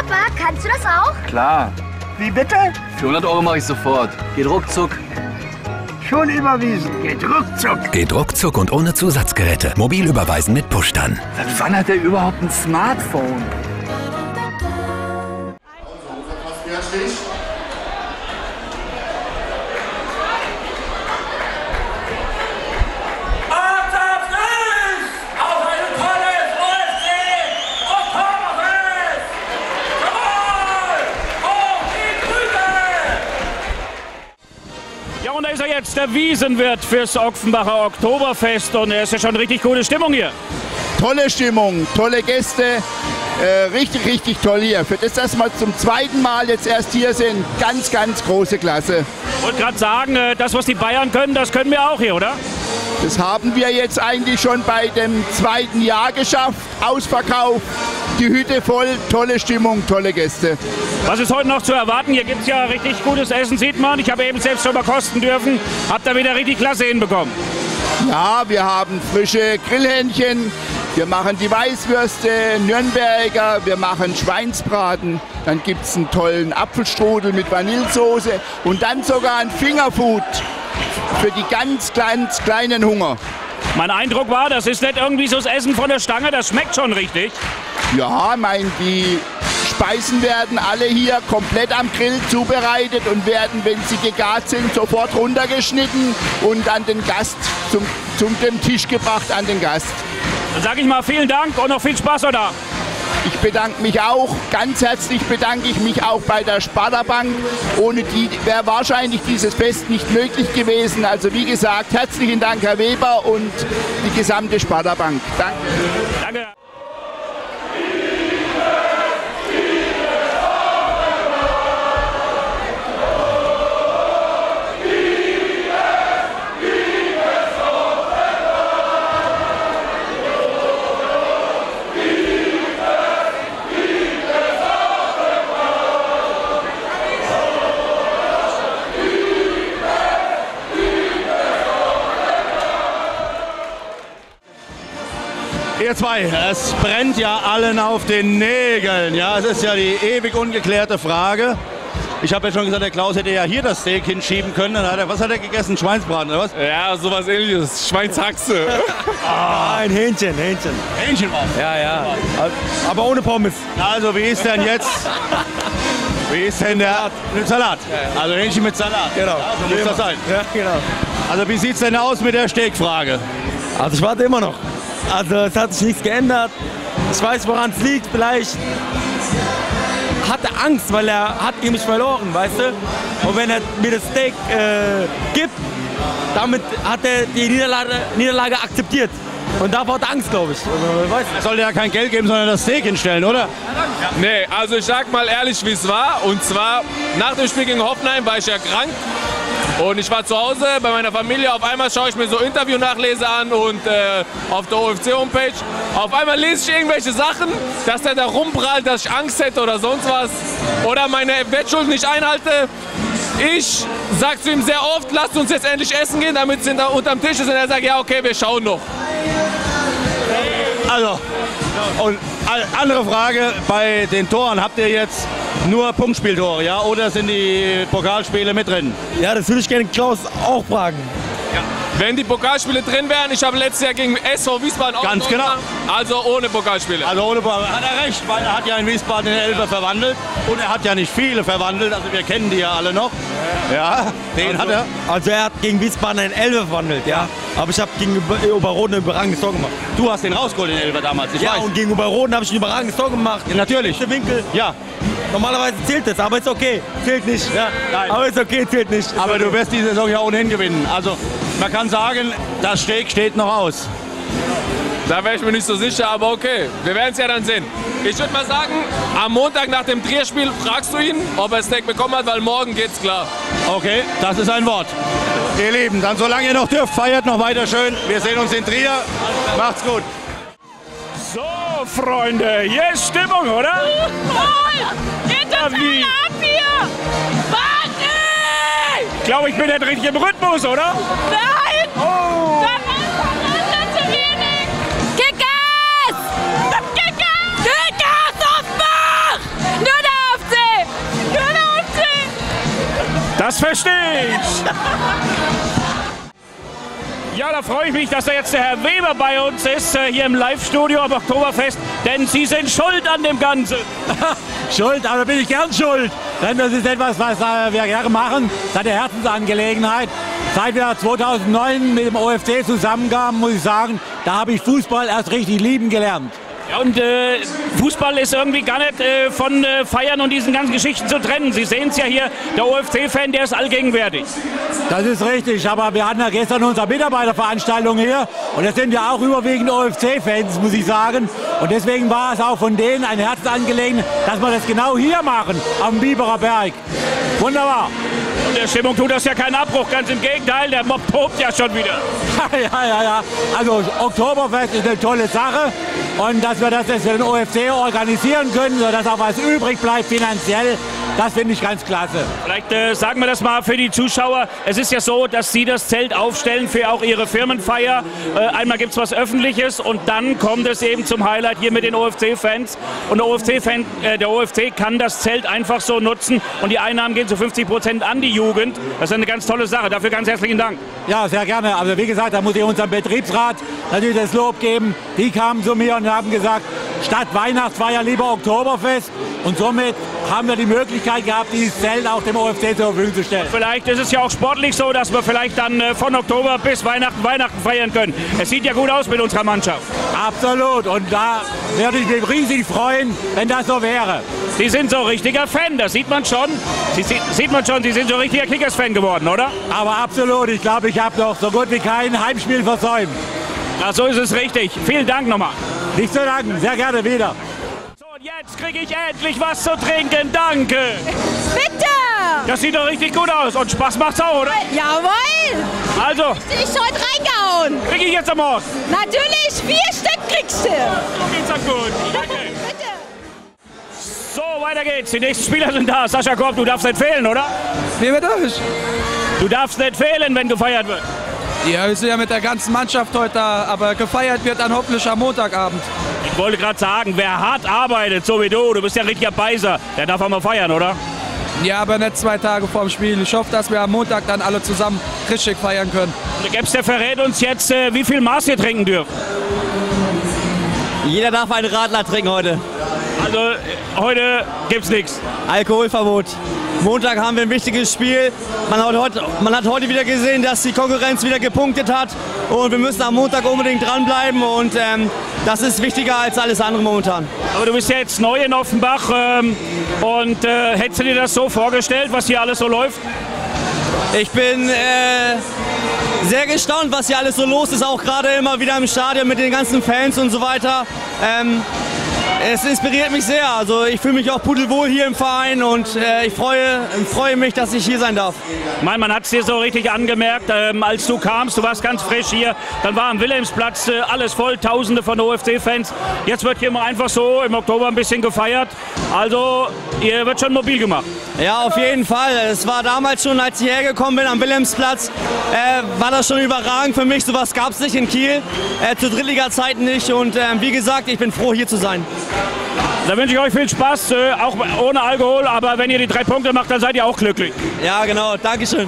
Papa, kannst du das auch? Klar. Wie bitte? Für 100 € mache ich sofort. Geht ruckzuck. Schon überwiesen. Geht ruckzuck. Geht ruckzuck und ohne Zusatzgeräte. Mobil überweisen mit Push dann. Seit wann hat er überhaupt ein Smartphone? Ja, und da ist er jetzt, der Wiesenwirt fürs Ochsenbacher Oktoberfest. Und es ist ja schon richtig gute Stimmung hier. Tolle Stimmung, tolle Gäste. Richtig, richtig toll hier. Für das, dass wir zum zweiten Mal jetzt erst hier sind, ganz, ganz große Klasse. Ich wollte gerade sagen, das, was die Bayern können, das können wir auch hier, oder? Das haben wir jetzt eigentlich schon bei dem zweiten Jahr geschafft. Ausverkauf, die Hütte voll, tolle Stimmung, tolle Gäste. Was ist heute noch zu erwarten? Hier gibt es ja richtig gutes Essen, sieht man. Ich habe eben selbst schon mal kosten dürfen. Habt ihr wieder richtig klasse hinbekommen? Ja, wir haben frische Grillhähnchen, wir machen die Weißwürste, Nürnberger, wir machen Schweinsbraten. Dann gibt es einen tollen Apfelstrudel mit Vanillesoße und dann sogar ein Fingerfood für die ganz kleinen Hunger. Mein Eindruck war, das ist nicht irgendwie so das Essen von der Stange, das schmeckt schon richtig. Ja, die Speisen werden alle hier komplett am Grill zubereitet und werden, wenn sie gegart sind, sofort runtergeschnitten und an den Gast zum dem Tisch gebracht an den Gast. Dann sage ich mal vielen Dank und noch viel Spaß heute Abend. Ich bedanke mich auch, ganz herzlich bedanke ich mich auch bei der Sparda Bank. Ohne die wäre wahrscheinlich dieses Fest nicht möglich gewesen. Also wie gesagt, herzlichen Dank Herr Weber und die gesamte Sparda Bank. Danke. Danke. Ihr zwei, es brennt ja allen auf den Nägeln. Ja, es ist ja die ewig ungeklärte Frage. Ich habe ja schon gesagt, der Klaus hätte ja hier das Steak hinschieben können. Was hat er gegessen? Schweinsbraten oder was? Ja, sowas ähnliches. Schweinshaxe. Ein Hähnchen. Hähnchen war es. Ja. Aber ohne Pommes. Also wie ist denn jetzt? Wie ist denn der mit Salat? Also Hähnchen mit Salat. Genau. Ja, so muss das sein. Ja, genau. Also wie sieht es denn aus mit der Steakfrage? Also ich warte immer noch. Also es hat sich nichts geändert. Ich weiß, woran es liegt. Vielleicht hat er Angst, weil er hat gegen mich verloren, weißt du? Und wenn er mir das Steak gibt, damit hat er die Niederlage akzeptiert. Und davor hat er Angst, glaube ich. Also, Er sollte ja kein Geld geben, sondern das Steak hinstellen, oder? Nee, also ich sag mal ehrlich, wie es war. Und zwar, nach dem Spiel gegen Hoffenheim war ich ja krank. Und ich war zu Hause bei meiner Familie. Auf einmal schaue ich mir so Interview-Nachlese an und auf der OFC-Homepage. Auf einmal lese ich irgendwelche Sachen, dass der da rumprallt, dass ich Angst hätte oder sonst was. Oder meine Wettschulden nicht einhalte. Ich sag zu ihm sehr oft, lasst uns jetzt endlich essen gehen, damit sie da unterm Tisch ist. Und er sagt, ja okay, wir schauen noch. Also, und andere Frage, bei den Toren habt ihr jetzt nur Punktspieltore, ja? Oder sind die Pokalspiele mit drin? ja, das würde ich gerne Klaus auch fragen. Wenn die Pokalspiele drin wären, ich habe letztes Jahr gegen SV Wiesbaden auch Ganz noch genau. gemacht, also ohne Pokalspiele. Also ohne Problem. Hat er recht, weil er hat ja in Wiesbaden den Elfer verwandelt und er hat ja nicht viele verwandelt, also wir kennen die ja alle noch. Ja, den hat er. Also er hat gegen Wiesbaden einen Elfer verwandelt, ja. Aber ich habe gegen Oberroden ein überragendes Tor gemacht. Du hast den rausgeholt, den Elfer damals, ich Ja, weiß. und gegen Oberroden habe ich ein überragendes Tor gemacht. Ja, natürlich. Der Winkel. Ja, Normalerweise zählt das, aber ist okay. Zählt nicht. Ja. Nein. Aber ist okay, zählt nicht. Ist aber okay. du wirst die Saison ja ohnehin gewinnen. Also man kann sagen, das Steak steht noch aus. Da wäre ich mir nicht so sicher, aber okay, wir werden es ja dann sehen. Ich würde mal sagen, am Montag nach dem Trier-Spiel fragst du ihn, ob er Steak bekommen hat, weil morgen geht's klar. Okay, das ist ein Wort. Ihr Lieben, dann solange ihr noch dürft, feiert noch weiter schön. Wir sehen uns in Trier. Macht's gut. So, Freunde, hier ist Stimmung, oder? International ab hier! Warte! Ich glaube, ich bin nicht richtig im Rhythmus, oder? Nein! Oh! Da ist zu wenig! Kickers! Kickers! Kickers Offenbach! richtig! Ja, da freue ich mich, dass da jetzt der Herr Weber bei uns ist, hier im Live-Studio am Oktoberfest, denn Sie sind schuld an dem Ganzen. Schuld, aber bin ich gern schuld, denn das ist etwas, was wir gerne machen, das ist eine Herzensangelegenheit. Seit wir 2009 mit dem OFC zusammenkamen, muss ich sagen, da habe ich Fußball erst richtig lieben gelernt. Ja, und Fußball ist irgendwie gar nicht von Feiern und diesen ganzen Geschichten zu trennen. Sie sehen es ja hier, der OFC-Fan, der ist allgegenwärtig. Das ist richtig, aber wir hatten ja gestern unsere Mitarbeiterveranstaltung hier und das sind ja auch überwiegend OFC-Fans, muss ich sagen. Und deswegen war es auch von denen ein Herzensangelegenheit, dass wir das genau hier machen, am Biberer Berg. Wunderbar. Und der Stimmung tut das ja keinen Abbruch, ganz im Gegenteil, der Mob tobt ja schon wieder. Ja. Also Oktoberfest ist eine tolle Sache und dass wir das jetzt für den OFC organisieren können, sodass auch was übrig bleibt finanziell, das finde ich ganz klasse. Vielleicht sagen wir das mal für die Zuschauer. Es ist ja so, dass Sie das Zelt aufstellen für auch Ihre Firmenfeier. Einmal gibt es was Öffentliches und dann kommt es eben zum Highlight hier mit den OFC-Fans. Und der OFC kann das Zelt einfach so nutzen und die Einnahmen gehen zu 50% an die Jugend. Das ist eine ganz tolle Sache. Dafür ganz herzlichen Dank. Ja, sehr gerne. Also wie gesagt, da muss ich unserem Betriebsrat natürlich das Lob geben. Die kamen zu mir und haben gesagt, statt Weihnachtsfeier lieber Oktoberfest. Und somit haben wir die Möglichkeit gehabt, dieses Zelt auch dem OFC zur Verfügung zu stellen. Vielleicht ist es ja auch sportlich so, dass wir vielleicht dann von Oktober bis Weihnachten feiern können. Es sieht ja gut aus mit unserer Mannschaft. Absolut. Und da würde ich mich riesig freuen, wenn das so wäre. Sie sind so richtiger Fan, das sieht man schon. Sie sind so richtiger Kickers-Fan geworden, oder? Aber absolut. Ich glaube, ich habe noch so gut wie kein Heimspiel versäumt. Na, so ist es richtig. Vielen Dank nochmal. Nicht zu danken. Sehr gerne wieder. Jetzt kriege ich endlich was zu trinken, danke! Bitte! Das sieht doch richtig gut aus und Spaß macht's auch, oder? Jawohl! Also, Ich heute reingehauen! krieg ich jetzt am Morgen? Natürlich, 4 Stück kriegst du! So geht's dann gut, danke! Bitte! So, weiter geht's, die nächsten Spieler sind da. Sascha Kopp, du darfst nicht fehlen, oder? Wie wird das? Du darfst nicht fehlen, wenn gefeiert wird. Ja, wir sind ja mit der ganzen Mannschaft heute da, aber gefeiert wird dann hoffentlich am Montagabend. Ich wollte gerade sagen, wer hart arbeitet, so wie du bist ja ein richtiger Beiser, der darf auch mal feiern, oder? Ja, aber nicht 2 Tage vorm Spiel. Ich hoffe, dass wir am Montag dann alle zusammen richtig feiern können. Der Geps, der verrät uns jetzt, wie viel Maß ihr trinken dürft. Jeder darf einen Radler trinken heute. Also, heute gibt's nichts. Alkoholverbot. Montag haben wir ein wichtiges Spiel. Man hat heute wieder gesehen, dass die Konkurrenz wieder gepunktet hat. Und wir müssen am Montag unbedingt dranbleiben. Und das ist wichtiger als alles andere momentan. Aber du bist ja jetzt neu in Offenbach. Hättest du dir das so vorgestellt, was hier alles so läuft? Ich bin sehr gestaunt, was hier alles so los ist. Auch gerade immer wieder im Stadion mit den ganzen Fans und so weiter. Es inspiriert mich sehr. Also ich fühle mich auch pudelwohl hier im Verein und ich freue mich, dass ich hier sein darf. Man hat es dir so richtig angemerkt, als du kamst, du warst ganz frisch hier, dann war am Wilhelmsplatz alles voll, Tausende von OFC-Fans. Jetzt wird hier mal einfach so im Oktober ein bisschen gefeiert. Also ihr wird schon mobil gemacht. Ja, auf jeden Fall. Es war damals schon, als ich hergekommen bin am Wilhelmsplatz, war das schon überragend für mich. Sowas gab es nicht in Kiel, zu Drittliga-Zeiten nicht. Und wie gesagt, ich bin froh, hier zu sein. Da wünsche ich euch viel Spaß, auch ohne Alkohol, aber wenn ihr die 3 Punkte macht, dann seid ihr auch glücklich. Ja, genau. Dankeschön.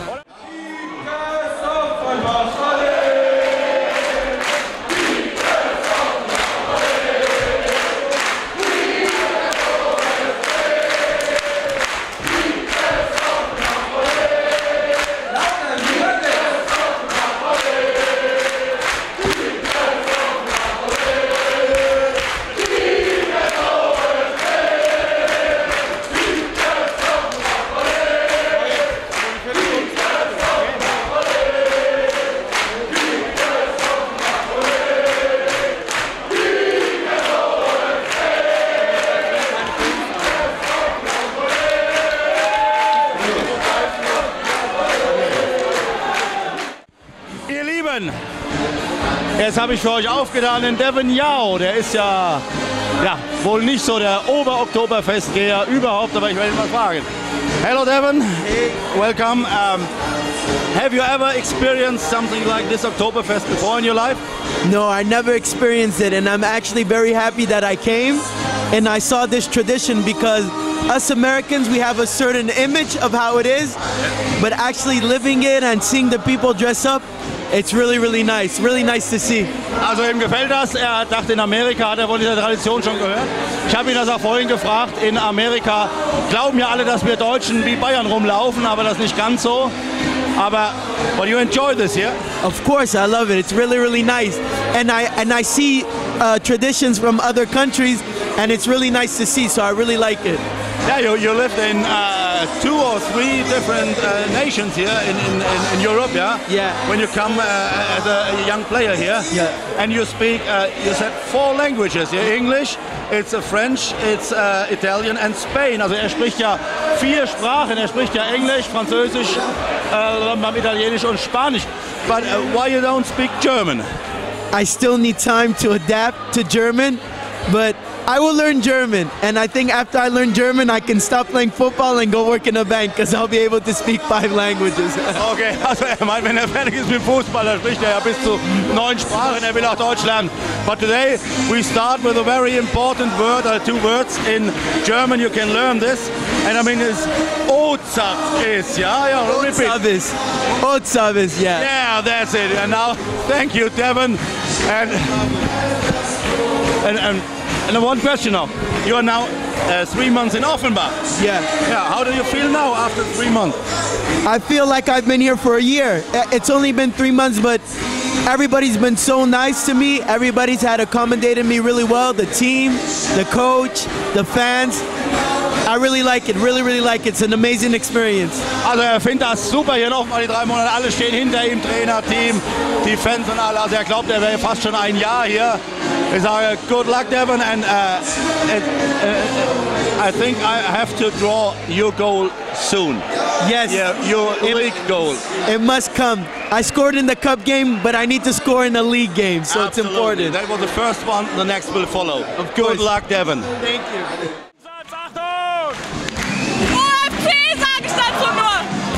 Jetzt habe ich für euch aufgetan den Devin Yao. Der ist ja wohl nicht so der Ober-Oktoberfestgeher überhaupt, aber ich werde ihn mal fragen. Hello Devin, hey, welcome. Have you ever experienced something like this Oktoberfest before in your life? No, I never experienced it, and I'm actually very happy that I came and I saw this tradition because us Americans, we have a certain image of how it is, but actually living it and seeing the people dress up, it's really, really nice to see. Also ihm gefällt das. Er dachte, in Amerika hat er wohl diese Tradition schon gehört. Ich habe ihn das auch vorhin gefragt. In Amerika glauben ja alle, dass wir Deutschen wie Bayern rumlaufen, aber das ist nicht ganz so. Aber well, you enjoy this here? Of course, I love it. It's really, really nice. And I see traditions from other countries, and it's really nice to see, so I really like it. Yeah, you lived in 2 or 3 different nations here in Europe, yeah? Yeah. When you come as a young player here, yeah. And you speak, you said 4 languages, yeah? English, it's French, it's Italian and Spain. Also er spricht ja 4 Sprachen, er spricht ja Englisch, Französisch, Italienisch und Spanisch. But why you don't speak German? I still need time to adapt to German, but I will learn German, and I think after I learn German, I can stop playing football and go work in a bank, because I'll be able to speak 5 languages. Okay, also er meint, wenn er fertig ist mit Fußball, dann spricht er ja bis zu 9 Sprachen, er will auch Deutsch lernen. But today we start with a very important word, 2 words in German, you can learn this, and I mean it's Otsabis, yeah? Otsabis, Otsabis, yeah. Yeah, that's it, and now, thank you, Devon, and one question now. You are now 3 months in Offenbach. Yeah. Yeah. How do you feel now after 3 months? I feel like I've been here for a year. It's only been 3 months, but everybody's been so nice to me. Everybody's had accommodated me really well. The team, the coach, the fans. I really like it, really like it. It's an amazing experience. Also er findet das super hier nochmal, die 3 Monate. Alle stehen hinter ihm, Trainer, Team, die Fans und alle. Also er glaubt, er wäre fast schon ein Jahr hier. Ich sage, good luck, Devon, and I think I have to draw your goal soon. Yes. Yeah, your league goal. It must come. I scored in the cup game, but I need to score in the league game, so Absolutely. It's important. That was the first one, the next will follow. Of course. Good luck, Devon. Thank you. OFC, sag ich dazu nur.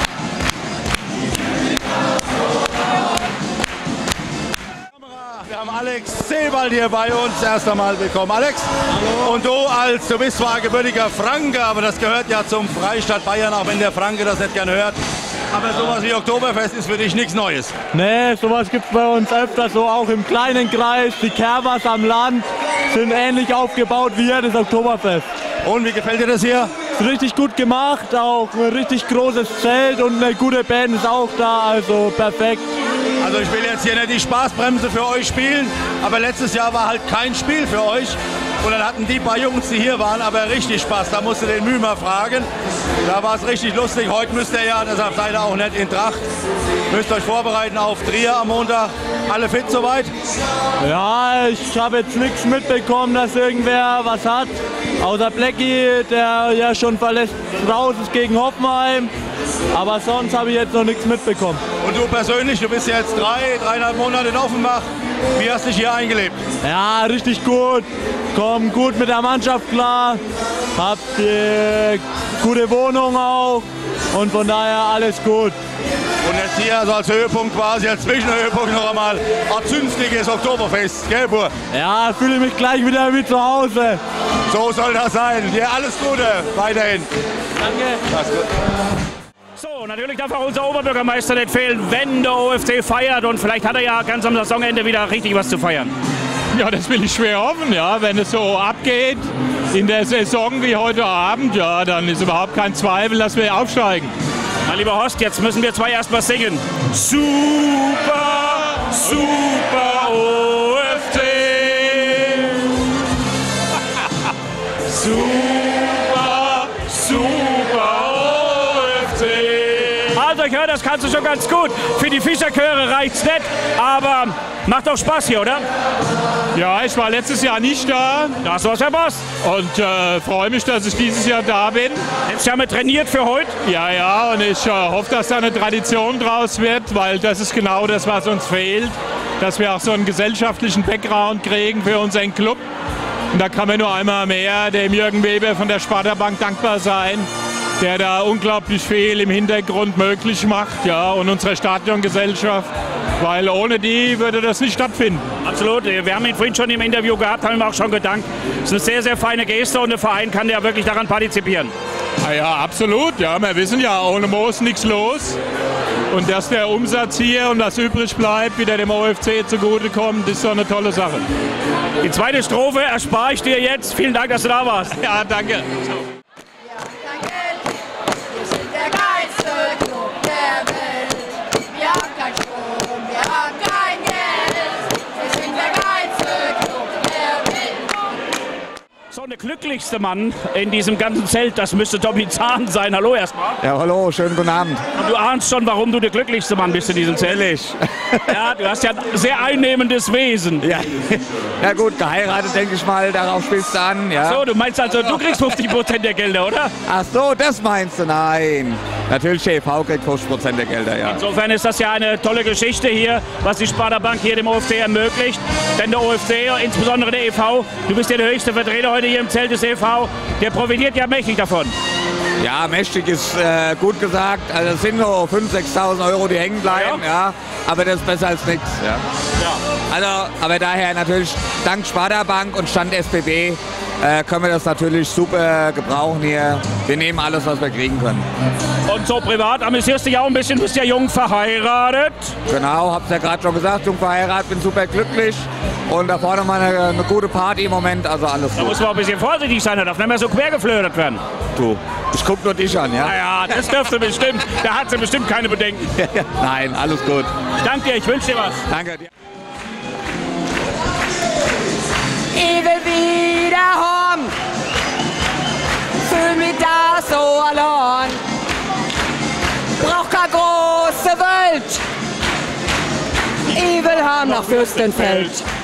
Wir haben Alex Sebald hier bei uns. Erst einmal willkommen, Alex. Hallo. Und du bist zwar gebürtiger Franke, aber das gehört ja zum Freistaat Bayern, auch wenn der Franke das nicht gerne hört. Aber sowas wie Oktoberfest ist für dich nichts Neues. Nee, sowas gibt es bei uns öfter, so auch im kleinen Kreis. Die Kerbers am Land sind ähnlich aufgebaut wie hier das Oktoberfest. Und wie gefällt dir das hier? Ist richtig gut gemacht, auch ein richtig großes Zelt und eine gute Band ist auch da, also perfekt. Also ich will jetzt hier nicht die Spaßbremse für euch spielen, aber letztes Jahr war halt kein Spiel für euch. Und dann hatten die paar Jungs, die hier waren, aber richtig Spaß. Da musst du den Mümer fragen. Da war es richtig lustig. Heute müsst ihr ja, deshalb seid ihr auch nicht in Tracht. Müsst euch vorbereiten auf Trier am Montag. Alle fit soweit? Ja, ich habe jetzt nichts mitbekommen, dass irgendwer was hat. Außer Blackie, der ja schon verletzt raus ist gegen Hoffenheim. Aber sonst habe ich jetzt noch nichts mitbekommen. Und du persönlich, du bist jetzt 3,5 Monate in Offenbach. Wie hast du dich hier eingelebt? Ja, richtig gut. Komm gut mit der Mannschaft klar. Hab die gute Wohnung auch. Und von daher alles gut. Und jetzt hier also als Höhepunkt quasi, als Zwischenhöhepunkt noch einmal ein zünftiges Oktoberfest, gell, Bur? Ja, fühle mich gleich wieder wie zu Hause. So soll das sein. Dir alles Gute weiterhin. Danke. Alles gut. So, natürlich darf auch unser Oberbürgermeister nicht fehlen, wenn der OFC feiert. Und vielleicht hat er ja ganz am Saisonende wieder richtig was zu feiern. Ja, das will ich schwer hoffen, ja. Wenn es so abgeht in der Saison wie heute Abend, ja, dann ist überhaupt kein Zweifel, dass wir aufsteigen. Mein lieber Horst, jetzt müssen wir 2 erst mal singen. Super, super OFC. Super, super OFC. Also ich höre, das kannst du schon ganz gut. Für die Fischerchöre reicht's nicht, aber macht doch Spaß hier, oder? Ja, ich war letztes Jahr nicht da. Das war's, Herr Boss. Und freue mich, dass ich dieses Jahr da bin. Jetzt haben wir trainiert für heute? Ja, ja, und ich hoffe, dass da eine Tradition draus wird, weil das ist genau das, was uns fehlt. Dass wir auch so einen gesellschaftlichen Background kriegen für unseren Club. Und da kann man nur einmal mehr dem Jürgen Weber von der Sparta Bank dankbar sein, der da unglaublich viel im Hintergrund möglich macht, ja, und unsere Stadiongesellschaft. weil ohne die würde das nicht stattfinden. Absolut. Wir haben ihn vorhin schon im Interview gehabt, haben ihm auch schon gedankt. Es ist eine sehr, sehr feine Geste und der Verein kann ja wirklich daran partizipieren. Ja, absolut. Ja, wir wissen ja, ohne Moos nichts los. Und dass der Umsatz hier und das übrig bleibt, wieder dem OFC zugutekommt, ist doch eine tolle Sache. Die zweite Strophe erspare ich dir jetzt. Vielen Dank, dass du da warst. Ja, danke. Wir sind der geilste Club der Welt. Wir haben keinen Strom, wir haben kein Geld. Wir sind der geilste Club der Welt. So, der glücklichste Mann in diesem ganzen Zelt, das müsste Tommy Zahn sein. Hallo erstmal. Ja, hallo, schönen guten Abend. Und du ahnst schon, warum du der glücklichste Mann bist in diesem Zelt. Ehrlich? Ja, du hast ja ein sehr einnehmendes Wesen. Ja, ja gut, geheiratet, denke ich mal, darauf spielst du an. Ja. So, du meinst also, du kriegst 50% der Gelder, oder? Ach so, das meinst du? Nein. Natürlich, TV kriegt 50% der Gelder, ja. Insofern ist das ja eine tolle Geschichte hier, was die Sparta Bank hier dem OFC ermöglicht. Denn der OFC, insbesondere der EV, du bist ja der höchste Vertreter heute hier im Zelt des EV, der profitiert ja mächtig davon. Ja, mächtig ist gut gesagt. Also es sind nur 5.000, 6.000 Euro, die hängen bleiben, ja. Aber das ist besser als nichts, ja. Also, aber daher natürlich dank Sparta Bank und Stand SBB können wir das natürlich super gebrauchen hier. Wir nehmen alles, was wir kriegen können. Und so privat amüsierst du dich auch ein bisschen, bist ja jung verheiratet. Genau, hab's ja gerade schon gesagt, jung verheiratet, bin super glücklich. Und da vorne mal eine gute Party im Moment, also alles gut. Da muss man auch ein bisschen vorsichtig sein, da darf nicht mehr so quer geflödert werden. Du, ich guck nur dich an, ja? Naja, das dürfte bestimmt, da hat sie bestimmt keine Bedenken. Nein, alles gut. Ich danke dir, ich wünsche dir was. Danke dir. Ich will wieder heim, fühl mich da so allein. Brauch keine große Welt, ich will heim nach Fürstenfeld.